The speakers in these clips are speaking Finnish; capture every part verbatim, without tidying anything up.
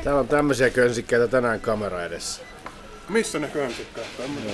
Täällä on tämmöisiä könsikkäitä tänään kamera edessä. Missä ne könsikkäät?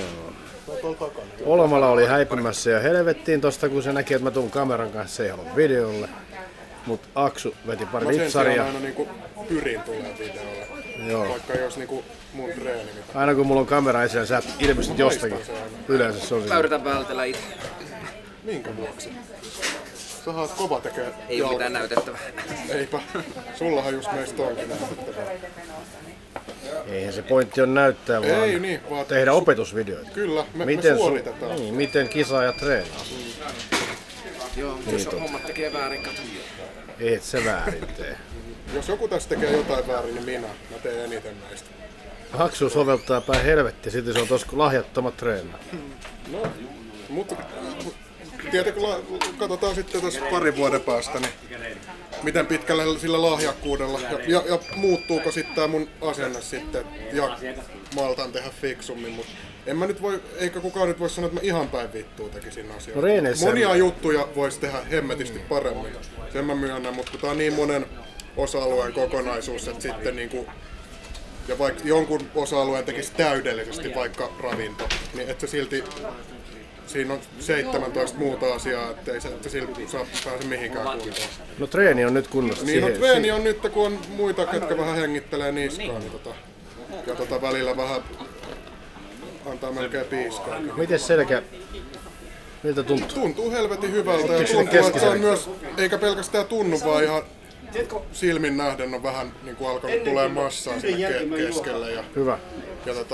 Olmala oli häipymässä ja helvettiin tosta, kun se näki, että mä tuun kameran kanssa, se ei halua videolle. Mut Aksu veti pari lipsaria. Mä aina niinku pyrin tulee videolle. Joo. Vaikka jos niinku mun treeni. Aina kun mulla on kamera esillä, sä ilmestyt jostakin. Yleensä se on siinä. Mä yritän vältellä itse. Minkä vuoksi? Sä oot kova tekee. Ei oo mitään näytettävää. Eipä. Sullahan just meistä onkin näytettävää. Eihän se pointti on näyttää, vaan Ei, niin, vaan tehdä opetusvideoita. Kyllä, me, miten me suoritetaan. Niin, miten kisaa ja treenaa. Joo, mutta jos hommat tekee väärin, kato. Et se väärin tee. Jos joku tässä tekee jotain väärin, niin minä. Mä teen eniten näistä. Aksu soveltaa päin helvettiä, sitten se on tos lahjattomat treenaa. No, mutta tietenkin kun katsotaan sitten tässä parin vuoden päästä, niin miten pitkälle sillä lahjakkuudella ja, ja, ja muuttuuko sitten tää mun asenne sitten ja maltan tehdä fiksummin, mutta en mä nyt voi, eikä kukaan nyt voi sanoa, että mä ihan päin vittua tekisin asioita. No monia juttuja voisi tehdä hemmetisti paremmin, sen mä myönnän, mutta kun tää on niin monen osa-alueen kokonaisuus, että sitten niinku ja vaikka jonkun osa-alueen tekisi täydellisesti vaikka ravinto, niin et se silti siinä on seitsemäntoista muuta asiaa, ettei se, että silti saa pääse mihinkään kuntoon. No treeni on nyt kunnossa. Niin, no treeni on nyt, kun on muita, ketkä vähän hengittelee niskaa, niin tota, ja tota välillä vähän antaa melkein piiskaa. Miten selkä? Miltä tuntuu? Tuntuu helvetin hyvältä ja tuntuu, että se on myös, eikä pelkästään tunnu, vaan ihan silmin nähden on vähän niin kuin alkanut tulee massaa sinne ke- keskelle. Ja, hyvä. Ja tota,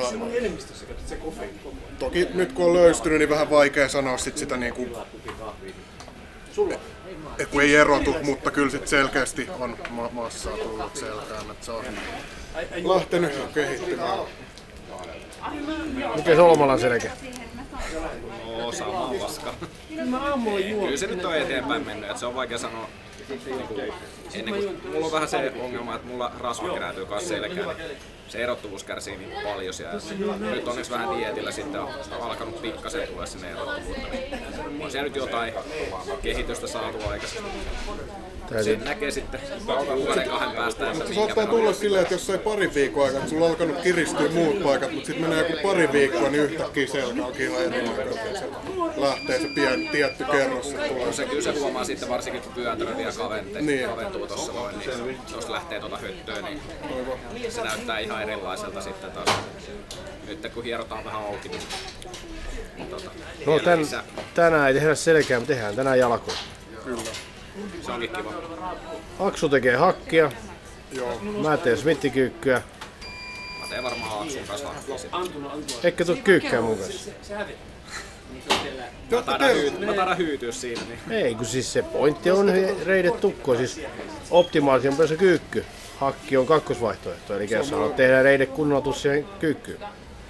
toki nyt kun on löystynyt, niin vähän vaikea sanoa sit sitä niin kuin, et kun ei erotu, mutta kyllä sit selkeästi on ma- massaa tullut selkään, että se on lähtenyt kehittymään. Miten se Olmalan selkä? No, sama paska. Kyllä se nyt on eteenpäin mennyt, että se on vaikea sanoa. Niin ennen kuin, mulla on vähän se ongelma, että mulla rasva kerääntyy kanssa selkään. Se erottuvuus kärsii niin paljon siellä. Nyt onneksi vähän dietillä sitten on alkanut pikkasen tulla sinne erottuvuutta. Niin on siellä nyt jotain kehitystä saatu aikaisemmin. Sen näkee sitten kuukauden kahden päästä. Se saattaa tulla silleen, että jos ei parin viikon aikana, että sulla on alkanut kiristyä muut paikat, mutta sitten menee joku pari viikkoa, niin yhtäkkiä selkä onkin ihan erinäköistä. Se lähtee se pien, tietty kerros. No se kyllä se huomaa sitten, varsinkin kun pyöntöä vielä kaventuu, niin. kaventuu tuossa noin, niin jos lähtee tuota höttöä, niin se näyttää ihan erilaiselta sitten taas. Nyt kun hierotaan vähän auki, niin, niin tota, no tän, tänään ei tehdä selkää, me tehdään tänään jalkoja. Kyllä. Se onkin kiva. Aksu tekee hakkia. Joo. Mä teen smittikyykkyä. Mä teen varmaan Aksun kanssa hakkia sitten. Eikö tuu kyykkää mun kanssa? Mä taidan, hyytyä, mä taidan hyytyä siinä. Niin. Ei, kun siis se pointti on reidet tukkoon. Siis optimaalisin on se kyykky. Hakki on kakkosvaihtoehto. Eli jos haluat tehdä reidet kunnolla, tuu siihen kyykkyyn.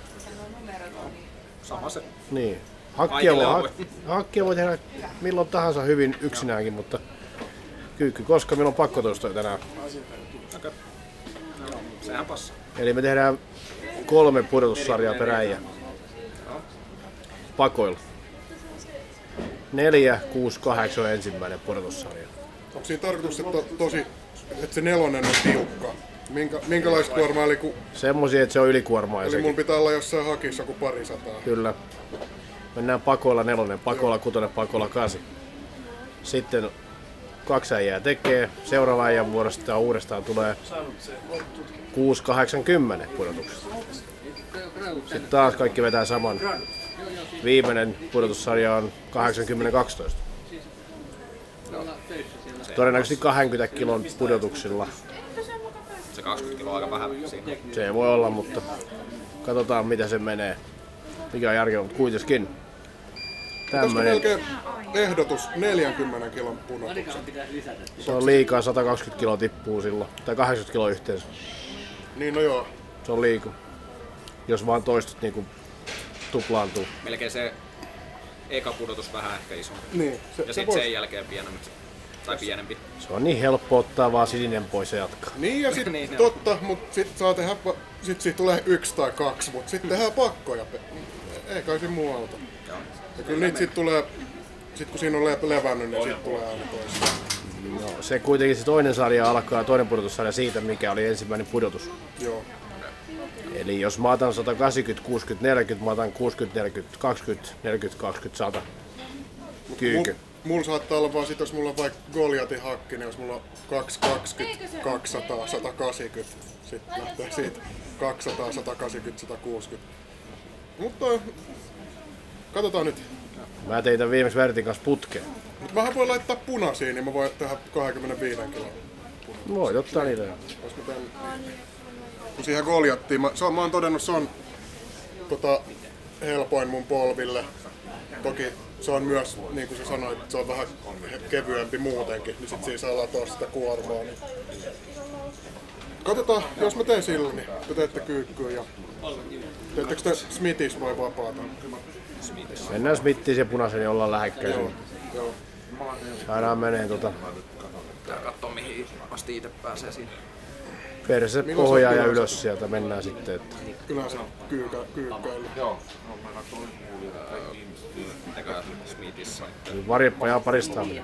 Sama se. Niin. Hakkia voi, hak, hakkia voi tehdä milloin tahansa hyvin yksinäänkin, mutta kyykky, koska meillä on pakkotoistoja tänään. Okay. No, sehän passaa. Eli me tehdään kolme pudotussarjaa per äijä. Pakoilla. Neljä, kuusi, kahdeksan on ensimmäinen pudotussarja. Onko siinä tarkoitus, että, tosi, että se nelonen on tiukka? Minkä, minkälaista kuormaa? Eli, kun, semmosia, että se on ylikuormaa. eli mun pitää olla jossain hakissa kuin pari sataa. Kyllä. Mennään pakoilla nelonen, pakoilla kutonen, pakoilla kasi. Sitten kaksi äijää tekee. Seuraava äijän vuorosta uudestaan tulee kuusi, kahdeksan, kymmenen pudotuksesta. Sitten taas kaikki vetää saman. Viimeinen pudotussarja on kahdeksankymmentä kaksitoista. Todennäköisesti kaksikymmentä kilon pudotuksilla. Se kaksikymmentä kiloa aika vähän siinä. Se ei voi olla, mutta katsotaan mitä se menee. Mikä on järkevä, mutta kuitenkin. Tämmönen. Melkein ehdotus neljänkymmenen kilon pudotuksen. Se on liikaa, sata kaksikymmentä kiloa tippuu silloin. Tai kahdeksankymmentä kiloa yhteensä. Niin no joo. Se on liikaa. Jos vaan toistot niinku tuplaantuu. Melkein se eka pudotus vähän ehkä isompi. Niin, se, ja se sitten vois... sen jälkeen pienemmäksi. Tai pienempi. Se on niin helppo ottaa vaan sininen pois ja jatkaa. Niin ja sit niin, totta, mut sit saa tehdä, sit siitä tulee yksi tai kaksi, mut sit tehdään pakkoja. Ei kai siinä muualta. Joo. Ja kyllä niitä sit tulee, sit kun siinä on levännyt, niin sit tulee aina toista. No, se kuitenkin se toinen sarja alkaa, toinen pudotussarja siitä, mikä oli ensimmäinen pudotus. Joo. Eli jos mä otan sata kahdeksankymmentä, kuusikymmentä, neljäkymmentä, mä otan kuusikymmentä, neljäkymmentä, kaksikymmentä, neljäkymmentä, kaksikymmentä, sata. Kyykky. Mulla saattaa olla vaan sit, jos mulla on vaikka Goliatin hakki, niin jos mulla on kaksisataakaksikymmentä, kaksisataa, sata kahdeksankymmentä, sitten lähtee siitä kaksisataa, sata kahdeksankymmentä, sata kuusikymmentä. Mutta katsotaan nyt. Mä tein tän viimeksi Vertin kanssa putkeen. Mut mähän voi laittaa punaisia, niin mä voin tehdä kaksikymmentäviisi kiloa. Voit ottaa niitä. Jos mä teen... Kun siihen Goliattiin, mä, se on, mä oon todennut, se on tota, helpoin mun polville. Toki se on myös, niin kuin sä sanoit, se on vähän kevyempi muutenkin, niin sit siinä saa latoa sitä kuormaa. Niin... Katsotaan, jos mä teen sillä, niin te teette kyykkyyn ja... Teettekö te Smithis voi vapaata? Mennään Smithiin ja punaisen, niin ollaan lähekkäin. Joo. Joo. Saadaan menee tota... Tää kattoo mihin asti itse pääsee siinä. Perse pohjaa ja ylös sieltä mennään sitten. Että... Yleensä kyykä, kyykkäily. Joo. Mitäkö Smithissä on? Varjeppa ja paristaaminen.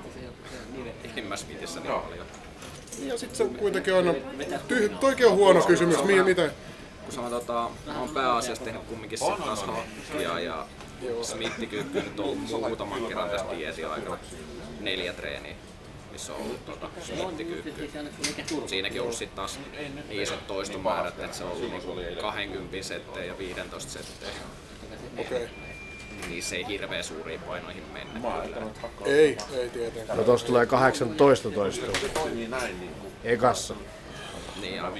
En mä Smithissä niin paljon. Ja sit se kuitenkin aina... Tyh... Toikin on huono kysymys. Mi- miten? Kun mä, tota, mä oon pääasiassa tehnyt kumminkin sen taas hakkia ja Smithi-kyykky nyt on ollut muutaman kerran tästä dieetin aikana. Neljä treeniä, missä on ollut tota, Smithi-kyykky. Siinäkin on ollut sit taas niin isot toistomäärät, että se on ollut niinku kaksikymmentä settejä ja viisitoista settejä. Okei. Niin se ei hirveän suuriin painoihin mennä. Ei, ei tietenkään. No tossa tulee kahdeksantoista toistoa. Ekassa. Niin ja...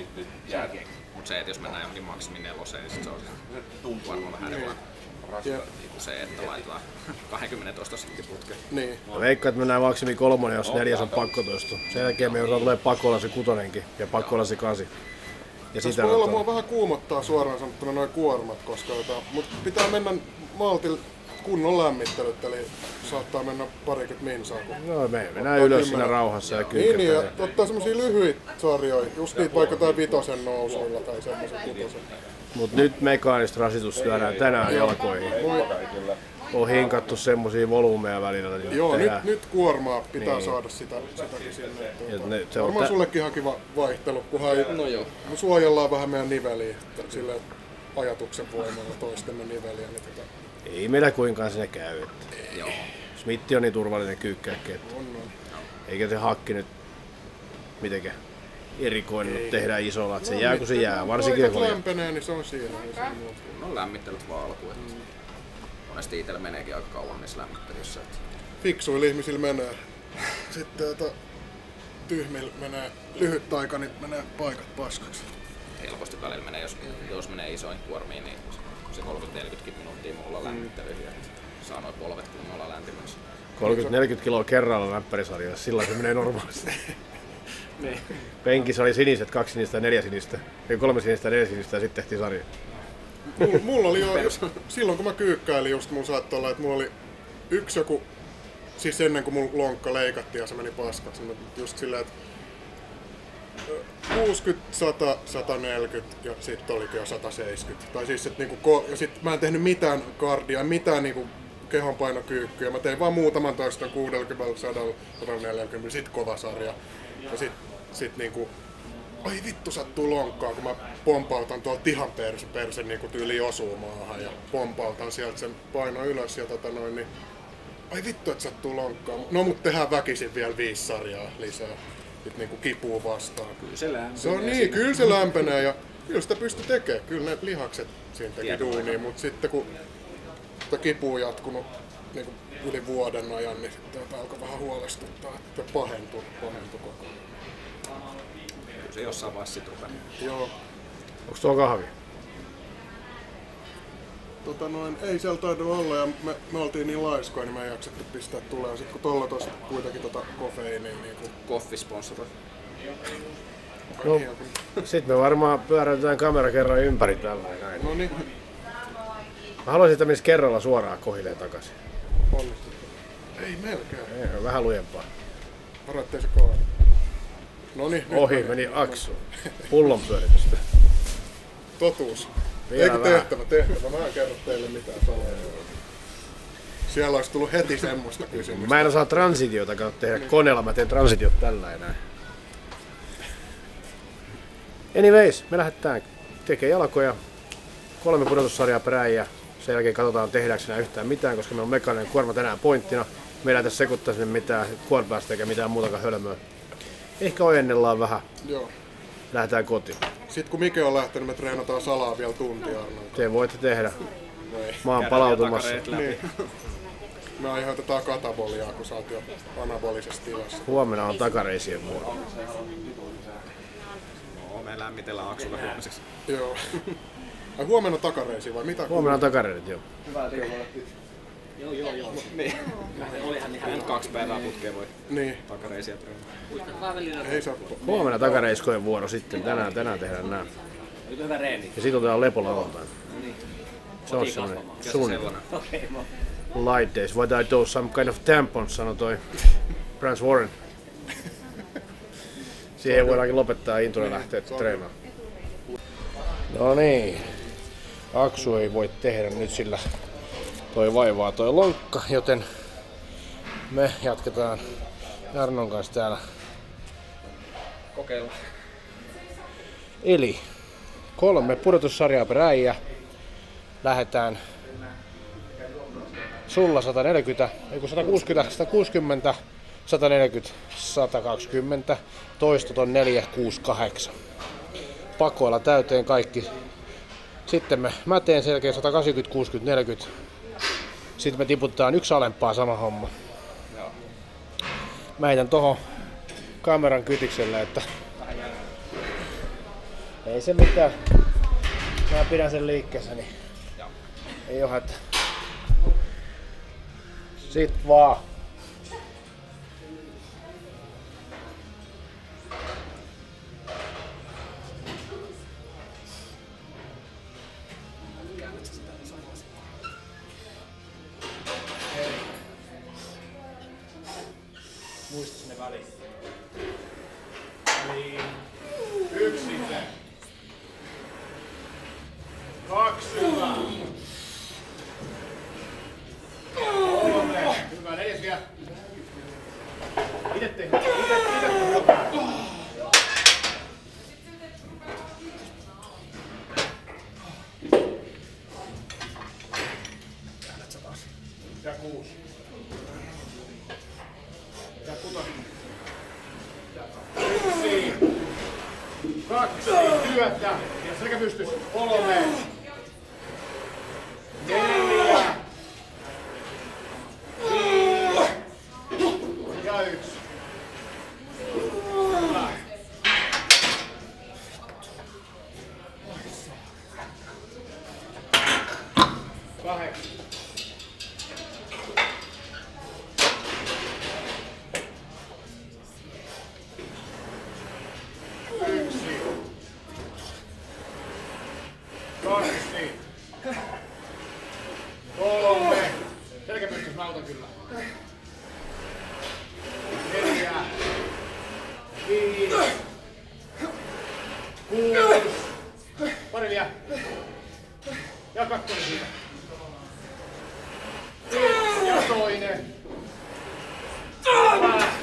Mut se, että jos mennään johonkin maksimi neloseen, niin sit se on varmaan vähän erilainen. Niin kuin se, että laitetaan kaksikymmentä toista sitten putkeen. Niin. Mä veikkaan, että mennään maksimi kolmonen, jos neljäs on pakkotoisto. Sen jälkeen me joudutaan tulee pakolla se kutonenkin ja pakolla se kasi. Ja Tässä voi olla, mua vähän kuumottaa suoraan sanottuna noin kuormat, koska jota, mut pitää mennä maltilla kunnon lämmittelyt, eli saattaa mennä parikymmentä minsaa. No me mennään ylös siinä rauhassa ja kyykätään. Niin, niin, ja ottaa semmosia lyhyitä sarjoja, just niitä vaikka tai vitosen nousuilla tai semmoisen kutosen. Mut nyt mekaanista rasitus lyödään tänään jalkoihin. On hinkattu semmosia volyymeja välillä. Niin joo, nyt, nyt kuormaa pitää niin saada sitä, sitäkin sinne. Ne, se varmaan sullekin ihan kiva vaihtelu, kunhan no joo. suojellaan vähän meidän niveliä silleen ajatuksen voimalla toistemme niveliä. Niin tota... Ei meillä kuinkaan sinne käy. Että... Joo. Smithi on niin turvallinen kyykkäkki, että... on, on. Eikä se hakki nyt mitenkään erikoinen tehdä isolla, että se no, jää kun se jää, varsinkin kun lämpenee, niin se on siinä. No lämmittelyt vaan alkuun. Mm. Monesti itsellä meneekin aika kauan niissä lämmittelyssä. Että... Fiksuilla ihmisillä menee. Sitten tota, tyhmillä menee lyhyt aika, niin menee paikat paskaksi. Helposti välillä menee, jos, jos menee isoin kuormiin, niin se kolmekymmentä neljäkymmentä minuuttia mulla on lämmittelyihin. Mm. Saa noin polvet kunnolla lämpimässä. kolmekymmentä neljäkymmentä kiloa kerralla läppärisarjassa, sillä se menee normaalisti. Penkissä oli siniset, kaksi sinistä ja neljä sinistä. Ei kolme sinistä ja neljä sinistä ja sitten tehtiin sarja. Mulla, mulla oli jo, silloin kun mä kyykkäilin, just mun saattoi olla, että mulla oli yksi joku, siis ennen kuin mun lonkka leikattiin ja se meni paskaksi, just silleen, että kuusikymmentä, sata, sata neljäkymmentä ja sitten olikin jo sata seitsemänkymmentä. Tai siis, että niinku, ja sit mä en tehnyt mitään kardia, mitään niinku kehonpainokyykkyä. Mä tein vaan muutaman toiston kuusikymmentä, sata, sata neljäkymmentä, sit kova sarja. Ja sit, sit niinku, ai vittu sattuu lonkkaa, kun mä pompautan tuolta ihan perse, perse niinku tyyli osuu maahan ja pompautan sieltä sen paino ylös ja tota noin, niin ai vittu, että sattuu lonkkaa. No mut tehdään väkisin vielä viisi sarjaa lisää. Sitten niinku kipuu vastaan. Kyllä se lämpenee. Se on niin, kyllä se lämpenee ja kyllä sitä pystyy tekemään. Kyllä ne lihakset siinä teki duunia, mutta sitten kun sitä kipuu jatkunut niin kuin yli vuoden ajan, niin sitten alkoi vähän huolestuttaa, että pahentui, pahentui koko ajan. Kyllä se jossain vaiheessa sit rupeaa. Joo. Onks tuo kahvi? Tota noin, ei siellä tainnut olla ja me, me oltiin niin laiskoja, niin me ei jaksettu pistää tulee. Sitten kun tuolla tossa kuitenkin tota kofeiiniä niin kuin... Koffisponsori. No, sit me varmaan pyöräytetään kamera kerran ympäri tällä näin. No niin. Mä haluaisin, että menisi kerralla suoraan kohileen takaisin. Onnistuttu. Ei melkein. Ei, vähän lujempaa. Varo, ettei se kaadu. Noniin. Ohi meni aksu. Pullon pyöritystä. Totuus. Vielä Eikö tehtävä, tehtävä. Mä en kerro teille mitään sanoa. Siellä olisi tullut heti semmoista kysymystä. Mä en osaa transitioita tehdä koneella, mä teen transitiot tällä enää. Anyways, me lähdetään tekemään jalkoja. Kolme pudotussarjaa peräin. Sen jälkeen katsotaan tehdäänkö enää yhtään mitään, koska meillä on mekaaninen kuorma tänään pointtina. Meillä ei tässä sekoittaa sinne mitään kuorpäästä eikä mitään muutakaan hölmöä. Ehkä ojennellaan vähän. Joo. Lähdetään kotiin. Sitten kun Mike on lähtenyt, me treenataan salaa vielä tuntia, Arnold. Te voitte tehdä. Ei. Mä oon palautumassa. Niin. Me aiheutetaan kataboliaa, kun sä oot jo anabolisessa tilassa. Huomenna on takareisien vuoro. No, me lämmitellään Aksulle huomiseksi. Joo. Ai huomenna takareisi vai mitä? Huomenna on takareisit, joo. Joo, joo, joo. Niin. Olihan ihan kaksi päivää putkeen voi Niin. takareisiä treenata. Ei saa. Huomenna takareiskojen vuoro sitten. Tänään, tänään tehdään nää. Oliko hyvä reeni? Ja sit otetaan lepo lauantaina. Se on semmonen suunnitelma. Light days. What I do some kind of tampons, sanoi toi Brance Warren. Siihen voidaankin lopettaa intro ja lähteä treenaamaan. No niin. Aksu ei voi tehdä nyt sillä toi vaivaa toi lonkka, joten me jatketaan Jarnon kanssa täällä. Kokeillaan. Eli kolme pudotussarjaa per äijä. Lähdetään sulla sata neljäkymmentä, ei kun sata kuusikymmentä, sata kuusikymmentä, sata neljäkymmentä, sata kaksikymmentä, toistot on neljä, kuusi, kahdeksan. Pakoilla täyteen kaikki. Sitten me, mä teen sen jälkeen sata kahdeksankymmentä, kuusikymmentä, neljäkymmentä. Sitten me tiputetaan yksi alempaa, sama homma. Mä heitän tohon kameran kytikselle, että ei se mitään. Mä pidän sen liikkeessä, niin ei oo hätä. Sit vaan. Muista sinne väliin. Niin. Yksi sitten. Kaksi hyvä. Kolme. Hyvä, neljäs vielä. Ite tehdä. Ite, ite tehdä. Ja kuusi. Ja kutonen. Yksi. Kaksi. Työtä. Ja sekä pystys. Kolme. Neljä. Viisi. Ja yksi. Hyvä. Kahdeksan. Yksi. Kaksi. Kolme. Selkä pystys, mä autan kyllä. Neljä. Viisi. Kuusi. Pari vielä. Ja kakkonen siitä. Ja toinen. Hyvä.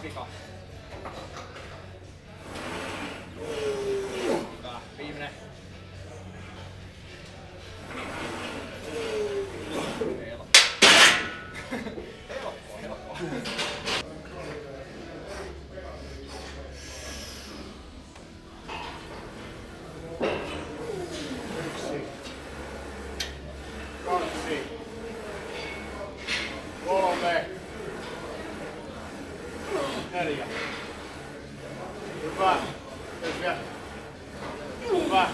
vika. Viimeinen. Helppo. Helppo, helppo. Kaksi, kolme, neljä. Hyvä. Hyvä. Hyvä.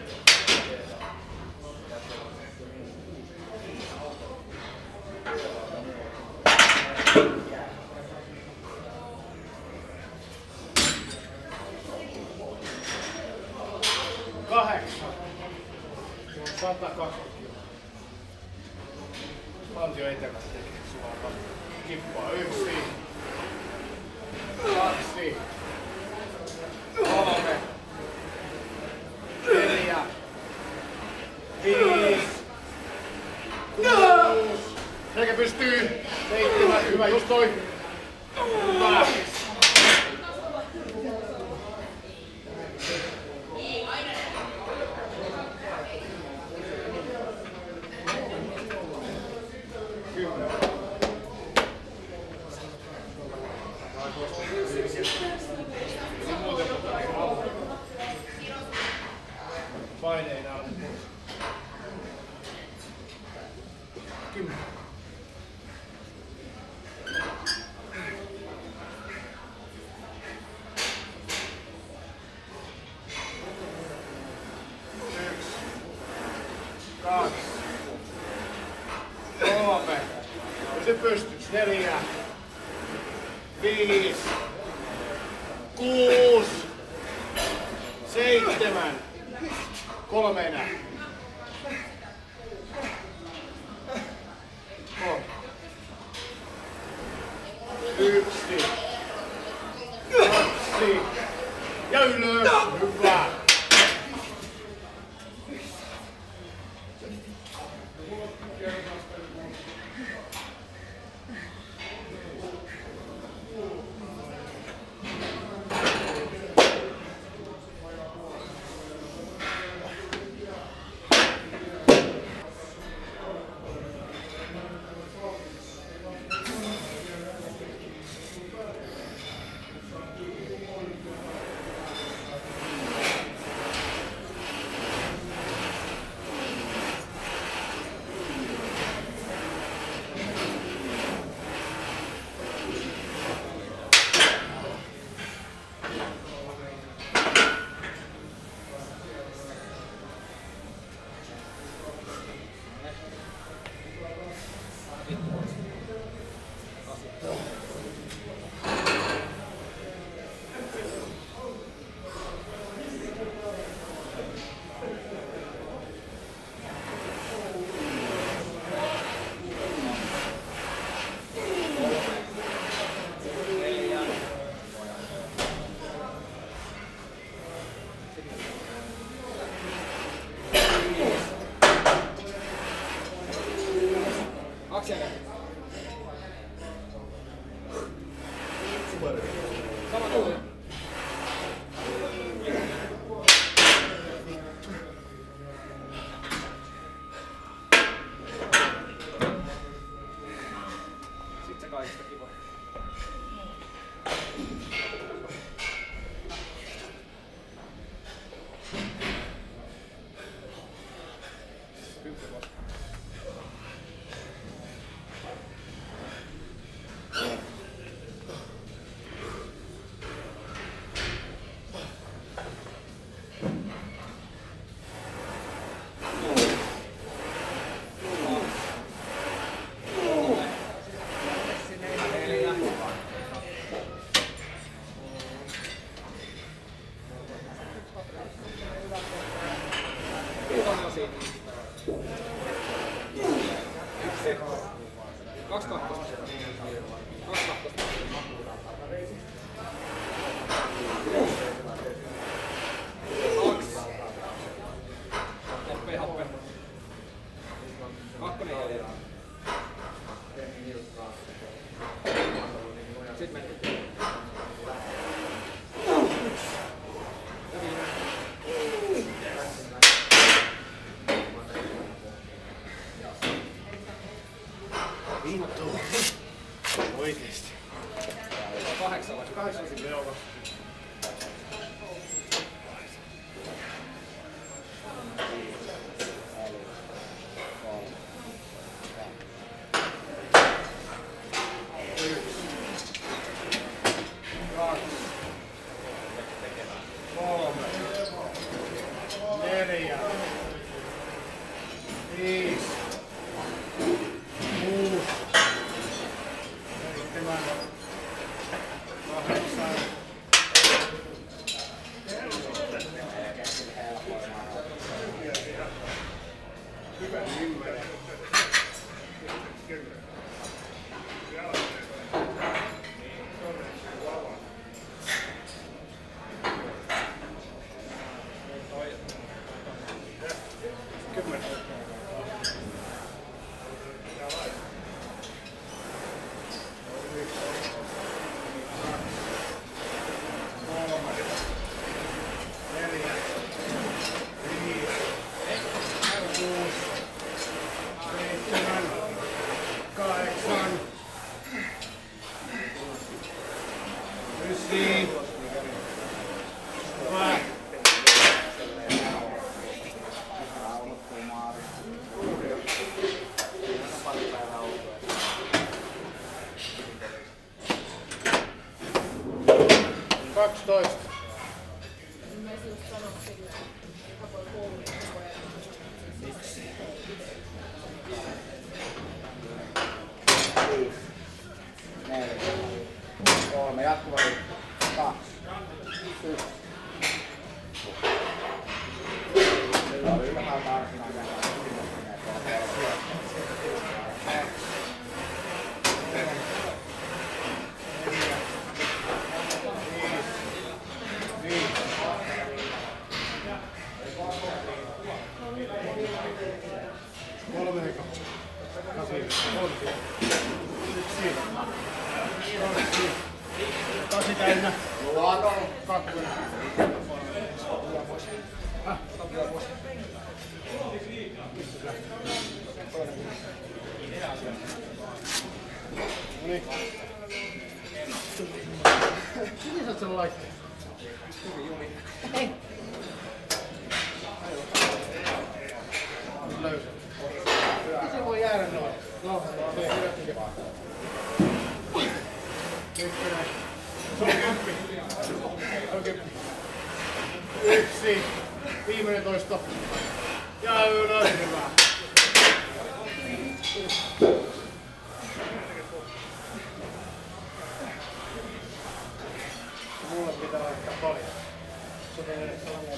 Kahdeksan. sata kaksikymmentä kiloa. Valtio etelässä tekee suoraan. Kippaa yksi. Kaksi. Kolme. Neljä. Viisi. Kuusi. Selkä pystyy. Seitsemän. Hyvä, just toi. Hyvä. Paineina on pois. Kymmenen. Yksi. Kaksi. Kolme. Pysy pystyssä. Neljä. Viisi. Kuusi. Seitsemän. Kolme enää. Kolme. Yksi. Kaksi. Ja ylös. Hyvä. Kaksi kakkosta. Kaksi kakkosta. Kaksi. Happe, happe. Kakkonen jäljellä. Sitten mennään. Neljä. Viisi. Kuusi. Seitsemän. Kahdeksan. kaksitoista. Kolme jatkuva kaksi. Yksi. Meillä oli ylhäältä arsinaa Kolme eka. Kasi. Kolme. Yksi. Kaksi. Kasi täynnä. Kakkonen. Häh? Noniin. Miten sä oot sen laitteen? Hei. Löysä. Miten se voi jäädä noin? No, niin, hyvästi vaan. Ykkönen. Se on kymppi. Se on kymppi. Yksi. Viimeinen toisto. Ja ylös. Hyvä. Mulle pitää laittaa paljon. Se on edes sellainen.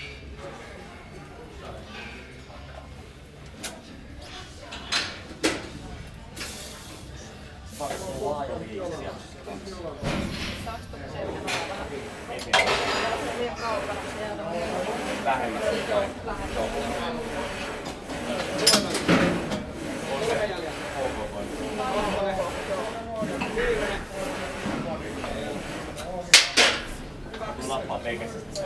Lappaa tekestä se.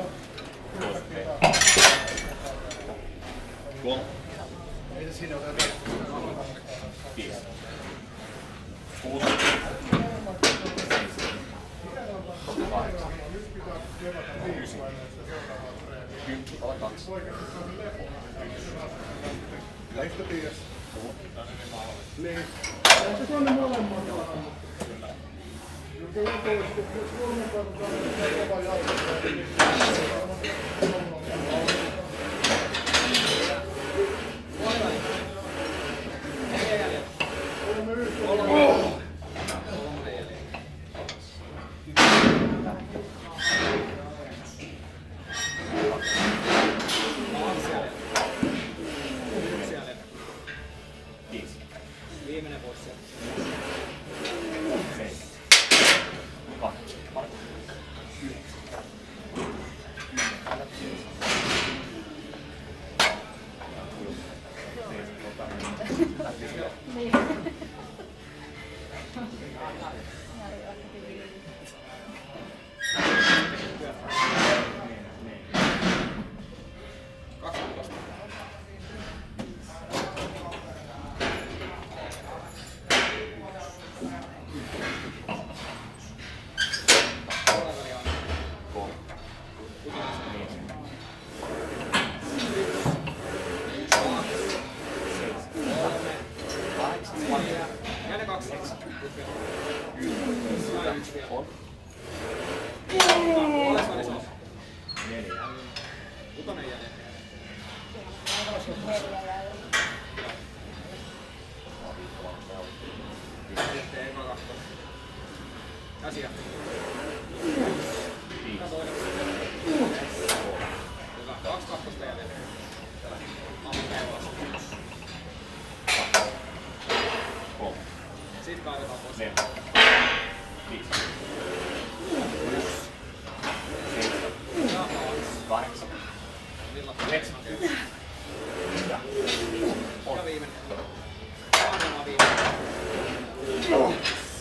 Kuol. Mitä siinä on vielä? Viisi. Kuusi. Kahdeksan. Ysi. Kymppi. Kaksi. Lähtä tiiäs. Niin. Onko tuonne molemmat? Kyllä. Kyllä toista. Kolme päivää on kova jatkoa. Viimeinen pois sieltä. Kaksi. Yhdeksän. Käsiä. Kaksi kakkosta ja neljä. Sitten kaivetaan pois. Viisi. Kahdeksan. Yhdeksän. Ja viimeinen. Kahdella viimeinen.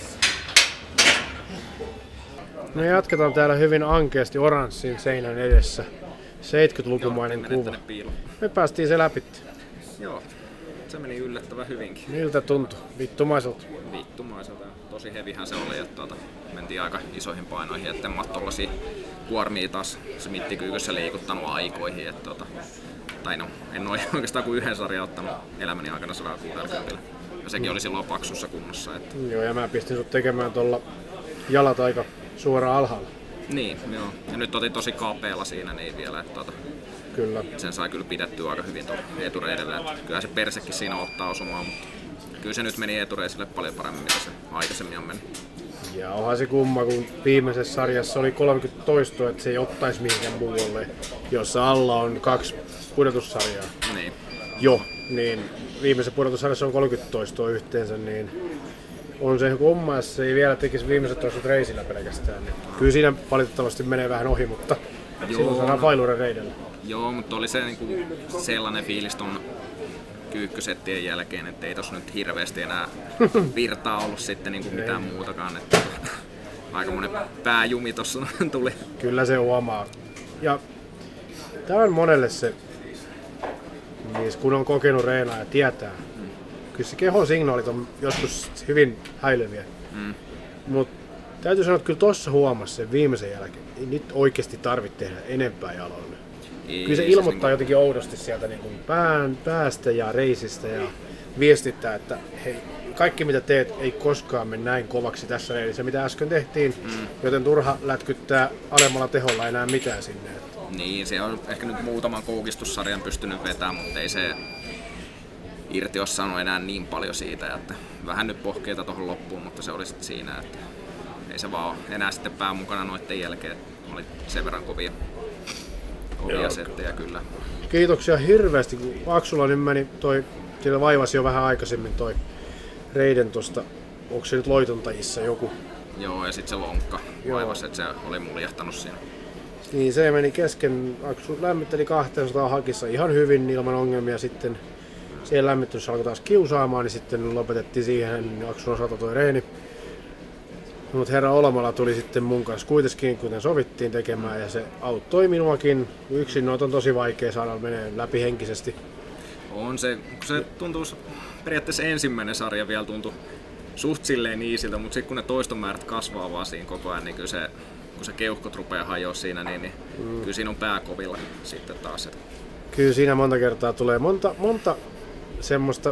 Me jatketaan täällä hyvin ankeasti oranssin seinän edessä. seitsemänkymmentälukumainen kuva. Me päästiin se läpi. Joo, se meni yllättävän hyvinkin. Miltä tuntui? Vittumaiselta? Vittumaiselta. Tosi hevihän se oli, että tuota, mentiin aika isoihin painoihin, etten mä tollasia kuormia taas se mittikyykyssä liikuttanut aikoihin. Että, tuota, tai no, en ole oikeastaan kuin yhden sarjan ottanut elämäni aikana sata kuusikymmentä. Ja sekin oli silloin paksussa kunnossa. Että... Joo, ja mä pistin sut tekemään tuolla jalat aika suoraan alhaalla. Niin, joo. Ja nyt otin tosi kapealla siinä niin vielä, että tuota, kyllä. Sen sai kyllä pidettyä aika hyvin tuolla etureidellä. Kyllä se persekin siinä ottaa osumaan, mutta kyllä se nyt meni etureisille paljon paremmin, mitä se aikaisemmin on mennyt. Ja onhan se kumma, kun viimeisessä sarjassa oli kolmekymmentä toistoa, että se ei ottaisi mihinkään muualle, jossa alla on kaksi pudotussarjaa. Niin. Jo, niin viimeisessä pudotussarjassa on kolmekymmentä toistoa yhteensä, niin on se kumma, jos se ei vielä tekisi viimeiset toistot reisillä pelkästään. Niin kyllä siinä valitettavasti menee vähän ohi, mutta joo, silloin saadaan failuuden reidellä. Joo, mutta oli se niinku sellainen fiilis ton kyykkysettien jälkeen, että ei tossa nyt hirveästi enää virtaa ollut sitten niinku mitään muutakaan. Että aika monen pääjumi tossa tuli. Kyllä se huomaa. Ja tää on monelle se, niin kun on kokenut reenaa ja tietää. Mm. Kyllä se kehon signaalit on joskus hyvin häilyviä. Mm. Mutta täytyy sanoa, että kyllä tossa huomasi sen viimeisen jälkeen. Ei nyt oikeasti tarvitse tehdä enempää jaloille. Ei, kyllä se ilmoittaa se jotenkin oudosti sieltä niin kuin pään, päästä ja reisistä ja viestittää, että hei, kaikki mitä teet ei koskaan mene näin kovaksi tässä reilissä, mitä äsken tehtiin, mm. joten turha lätkyttää alemmalla teholla enää mitään sinne. Niin, se on ehkä nyt muutaman koukistussarjan pystynyt vetämään, mutta ei se irti ole saanut enää niin paljon siitä, että vähän nyt pohkeita tuohon loppuun, mutta se oli sitten siinä, että ei se vaan enää sitten pää mukana noitten jälkeen, oli sen verran kovia, kovia settejä kyllä. Kiitoksia hirveästi, kun Aksulla nyt meni toi, sillä vaivasi jo vähän aikaisemmin toi reiden tosta, onko se nyt loitontajissa joku? Joo, ja sitten se lonkka vaivasi, että se oli muljahtanut siinä. Niin se meni kesken, Aksu lämmitteli kaksisataa hakissa ihan hyvin ilman ongelmia, sitten siihen lämmittelyssä alkoi taas kiusaamaan, niin sitten lopetettiin siihen Aksun osalta toi reeni. Mutta herra Olmala tuli sitten mun kanssa kuitenkin, kuten sovittiin, tekemään ja se auttoi minuakin. Yksin noita on tosi vaikea saada menee läpi henkisesti. On se, kun se tuntuu, periaatteessa ensimmäinen sarja vielä tuntui suht silleen iisiltä, mutta sitten kun ne toistomäärät kasvaa vaan siinä koko ajan, niin kyllä se, kun se keuhkot rupeaa hajoa siinä, niin, niin mm. kyllä siinä on pää kovilla sitten taas. Kyllä siinä monta kertaa tulee monta, monta semmoista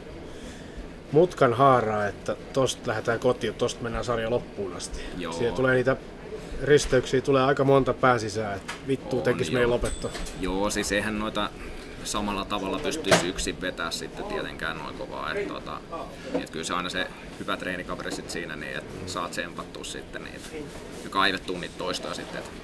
mutkan haaraa, että tosta lähdetään kotiin, tosta mennään sarja loppuun asti. Joo. Siellä tulee niitä risteyksiä, tulee aika monta pään sisään, että vittu tekis meidän lopettaa. Joo, siis eihän noita samalla tavalla pystyisi yksin vetää sitten tietenkään noin kovaa. Että, tota, että kyllä se aina se hyvä treenikaveri sit siinä, niin että saat tsempattua sitten niitä ja kaivettua niitä toistoja sitten. Että.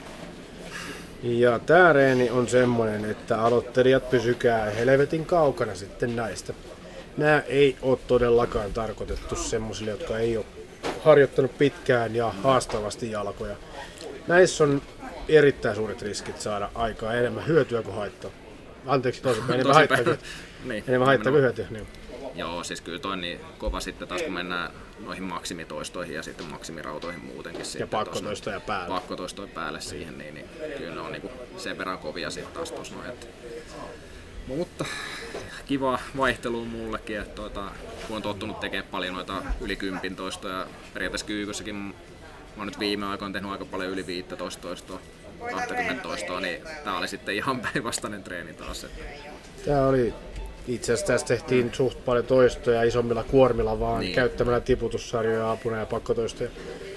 Ja tää reeni on semmonen, että aloittelijat pysykää helvetin kaukana sitten näistä. Nämä ei ole todellakaan tarkoitettu semmoisille, jotka ei ole harjoittanut pitkään ja haastavasti jalkoja. Näissä on erittäin suuret riskit saada aikaa enemmän hyötyä kuin haittaa. Anteeksi, toisinpäin, enemmän haittaa kuin niin, haittaa hyötyä. Niin. Joo, siis kyllä toi on niin kova sitten taas, kun mennään noihin maksimitoistoihin ja sitten maksimirautoihin muutenkin. Ja pakkotoistoja päälle. Pakkotoistoja päälle siihen, niin, niin kyllä ne on niin sen verran kovia sitten taas tuossa noin. Että. Mutta kiva vaihtelu mullekin, että tuota, kun on tottunut tekemään paljon noita yli kympin toistoja, periaatteessa kyykyssäkin mä oon nyt viime aikoina tehnyt aika paljon yli viisitoista toistoa, kaksikymmentä toistoa, niin tää oli sitten ihan päinvastainen treeni taas. Että. Tää oli, itse asiassa tässä tehtiin mm. suht paljon toistoja isommilla kuormilla vaan niin. Käyttämällä tiputussarjoja, apuna ja pakkotoistoja.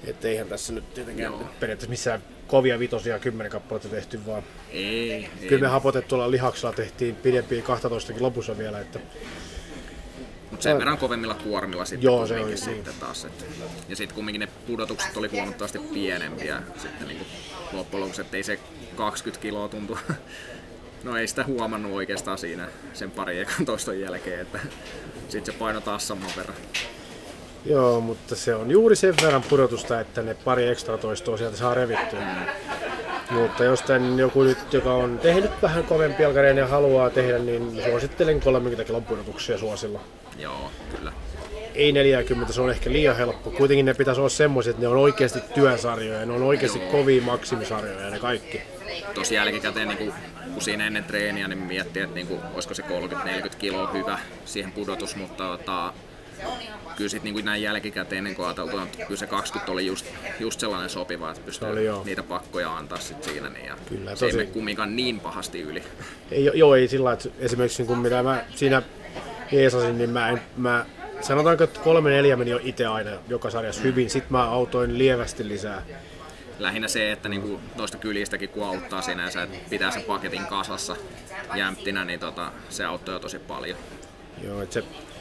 Että eihän tässä nyt tietenkään periaatteessa missään kovia vitosia kymmenen kappaletta tehty, vaan Ei, kyllä me hapotettuilla lihaksella tehtiin pidempiä kaksitoistakin lopussa vielä. Että mutta sen verran kovemmilla kuormilla sitten Joo, se kumminkin oli, sitten taas. Että, ja sitten kumminkin ne pudotukset oli huomattavasti pienempiä sitten niin loppujen lopuksi, ettei se kaksikymmentä kiloa tuntu. No ei sitä huomannut oikeastaan siinä sen pari ekan toiston jälkeen, että sitten se paino taas saman verran. Joo, mutta se on juuri sen verran pudotusta, että ne pari ekstra toistoa sieltä saa revittyä. Mm. Mutta jos tän joku nyt, joka on tehnyt vähän kovempia alkareja ja haluaa tehdä, niin suosittelen kolmekymmentä kilon pudotuksia suosilla. Joo, kyllä. Ei neljäkymmentä, se on ehkä liian helppo. Kuitenkin ne pitäisi olla semmoiset, että ne on oikeasti työsarjoja, ne on oikeasti Joo. kovia maksimisarjoja ja ne kaikki. Tuossa jälkikäteen, niin kun, kun siinä ennen treeniä, niin miettii, että niin kun, olisiko se kolmekymmentä neljäkymmentä kiloa hyvä siihen pudotus, mutta ota, kyllä sitten niin näin jälkikäteen niin kun ajateltu, että kyllä se kaksikymmentä oli just, just sellainen sopiva, että pystyy oli, niitä pakkoja antaa sit siinä, niin ja kyllä, se tosi... ei mene kumminkaan niin pahasti yli. Ei, joo, ei sillä että esimerkiksi kun mitä mä siinä jeesasin, niin mä, en, mä sanotaanko, että kolme neljä meni jo itse aina joka sarjassa mm. hyvin, sit mä autoin lievästi lisää. Lähinnä se, että niinku noista kylistäkin kun auttaa sinänsä, että pitää sen paketin kasassa jämptinä, niin tota, se auttaa jo tosi paljon. Joo, että se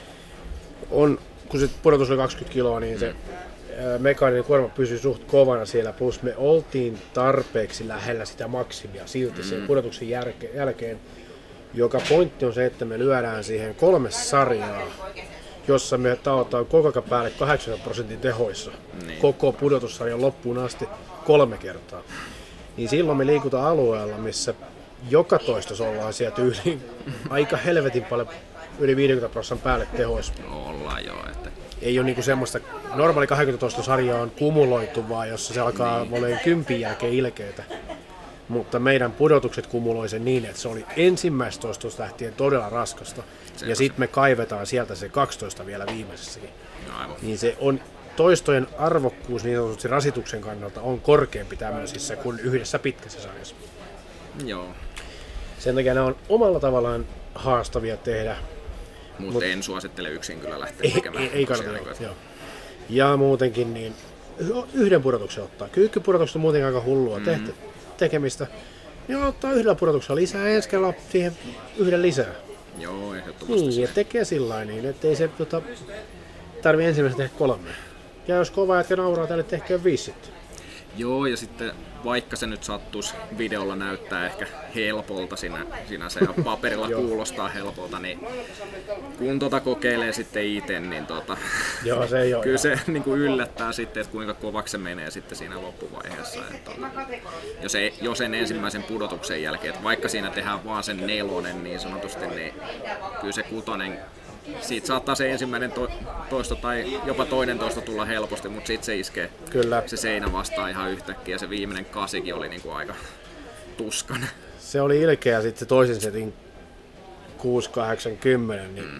on, kun se pudotus oli kaksikymmentä kiloa, niin se mm. mekaaninen kuorma pysyi suht kovana siellä, plus me oltiin tarpeeksi lähellä sitä maksimia silti mm. sen pudotuksen jälkeen, joka pointti on se, että me lyödään siihen kolme sarjaa, jossa me taotaan koko ajan päälle kahdeksankymmentä prosentin tehoissa niin. koko pudotussarjan loppuun asti kolme kertaa. Niin silloin me liikutaan alueella, missä joka toistos ollaan sieltä yli aika helvetin paljon yli viisikymmentä prosentin päälle tehoissa. Ollaan joo. Että... Ei ole niinku semmoista, normaali kaksikymmentä toiston sarja on kumuloituvaa, jossa se alkaa niin. olemaan kympin jälkeen ilkeitä. Mutta meidän pudotukset kumuloi sen niin, että se oli ensimmäistä toistosta lähtien todella raskasta. Se ja sitten me kaivetaan sieltä se kaksitoista vielä viimeisessäkin. No, niin se on toistojen arvokkuus niin sanotusti rasituksen kannalta on korkeampi tämmöisissä kuin yhdessä pitkässä sarjassa. Joo. Sen takia ne on omalla tavallaan haastavia tehdä. Mutta Mut en suosittele yksin kyllä lähteä tekemään. Ei, ei kannata. Joo. Ja muutenkin niin yhden pudotuksen ottaa. Kyykkypudotukset on muutenkin aika hullua mm. tehty. tekemistä, niin ottaa yhdellä pudotuksella lisää ensi kerralla siihen yhden lisää. Joo, ehdottomasti. Niin, ja tekee sillä niin, ettei se tota, tarvii ensimmäisenä tehdä kolme. Ja jos kova jätkä nauraa tälle, tehköön viisi sitten. Joo, ja sitten vaikka se nyt sattuisi videolla näyttää ehkä helpolta siinä, siinä se ja paperilla kuulostaa helpolta, niin kun tota kokeilee sitten itse, niin tota, Joo, se ei ole kyllä se niin kuin yllättää sitten, että kuinka kovaksi se menee sitten siinä loppuvaiheessa. Että, jos, ei, jos sen ensimmäisen pudotuksen jälkeen, että vaikka siinä tehdään vaan sen nelonen niin sanotusti, niin kyllä se kutonen, siitä saattaa se ensimmäinen to, toisto tai jopa toinen toisto tulla helposti, mutta sitten se iskee Kyllä. se seinä vastaan ihan yhtäkkiä. Se viimeinen kasikin oli niinku aika tuskainen. Se oli ilkeä sitten se toisen setin kuusi kahdeksan kymmenen, niin mm.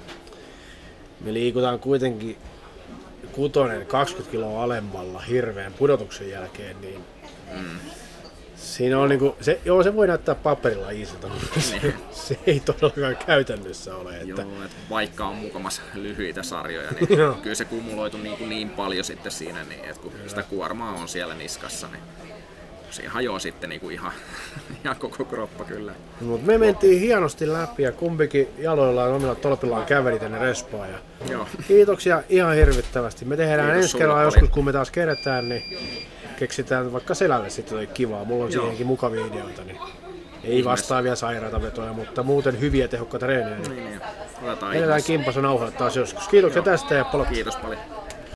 me liikutaan kuitenkin kutonen kaksikymmentä kiloa alemmalla hirveän pudotuksen jälkeen, niin mm. siinä on niinku, se, joo, se voi näyttää paperilla iisiltä, mutta se, se ei todellakaan käytännössä ole. Että... Joo, että vaikka on mukamas lyhyitä sarjoja, niin kyllä se kumuloitu niin, kuin niin paljon sitten siinä, niin, että kun kyllä. sitä kuormaa on siellä niskassa, niin se hajoaa sitten niin kuin ihan, ihan koko kroppa kyllä. Mutta me mentiin hienosti läpi ja kumpikin jaloillaan omilla tolpillaan käveli tänne respaan. Ja joo. Kiitoksia ihan hirvittävästi. Me tehdään Kiitos ensi kerralla joskus, kun me taas kerätään, niin keksitään vaikka selälle sitten toi kivaa. Mulla on Joo. siihenkin mukavia ideoita. Niin ei vastaavia sairaita vetoja, mutta muuten hyviä tehokkaita treenejä. Niin niin, edetään kimpassa nauhalle taas joskus. Kiitoksia Joo. tästä ja palo. Kiitos paljon.